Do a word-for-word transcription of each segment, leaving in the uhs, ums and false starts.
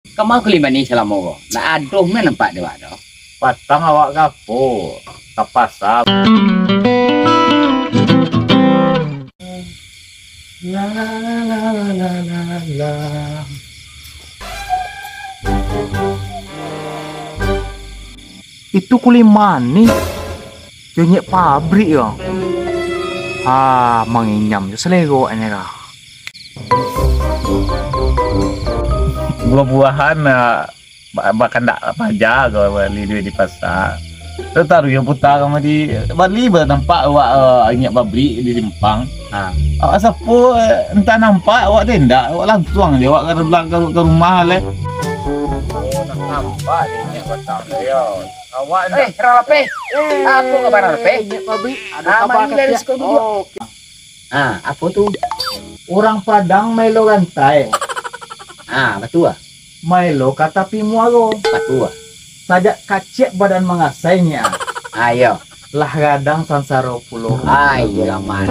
Kamu kelima ni selama orang. Nak aduh mana nampak dia ada. Patang awak gapo. Kapasam. La la la la la la la. Itu kuliman nih. Jonyek pabrik ya. Ah, menginyam je selego ini kah. Buah-buahan bahkan tak pajak kalau beli duit di pasar. Tetaru yang putar sama di Bali ber nampak awak uh, ingat pabrik di Simpang. Ha. Awak siapa entah nampak awak tindak awak langsung je awak ke belakang ke rumah le. Oh, nak nampak dia ingat batang dia. Awak Eh, rape. Apa kabar rape? ingat pabrik ada Ah, kabar mari dari kerja. sekolah dulu. Oh, Ah, apa tu? orang Padang Melo rantai. Ah, betul ah. Milo kata pimuaro. Betul ah. Sajak kacik badan mengasainya. Ayo. Lah gadang sansaro pulau. Ayo man.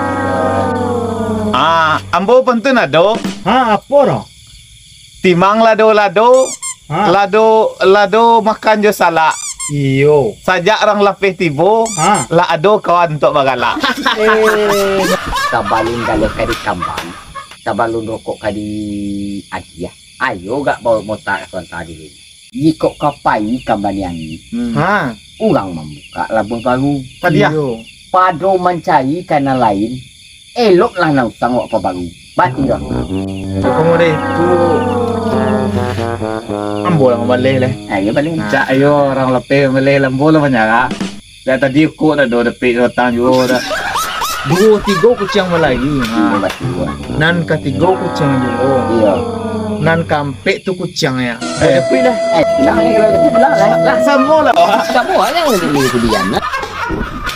Ah, ambo pentun ado. Ha, apa dong? Timang lado-lado. Ha, Lado lado makan jo salak. iyo. Sajak orang lapih tibo. Ha, La ado kawan untuk bagalak. eh. Tabalun kalau kadi kambang. Tabalun rokok kadi adia. Ayo gak bawa motor tuan tadi. Jika kapai kambang yang ni, Ha, orang membuka labung baru. Tadi ya. iyo. Pado mencari kanan lain. Eloklah nak usang apa baru. Bati dah. Kamu deh tu. Ambo lah balik leh. Ayo balik. Cak ayo orang lepeh balik lambo lah banyak. Dah tadi aku dah do depik datang juga dah. Dua tiga kucing lagi. Ah, Ha. betul. Nan ketiga kucing juga. Iya. Nan kampek tu kucing ya. Eh, depik dah. Eh, bilang ni kalau depik bilang lah. Lah sama lah. Kamu hanya yang beli kemudian.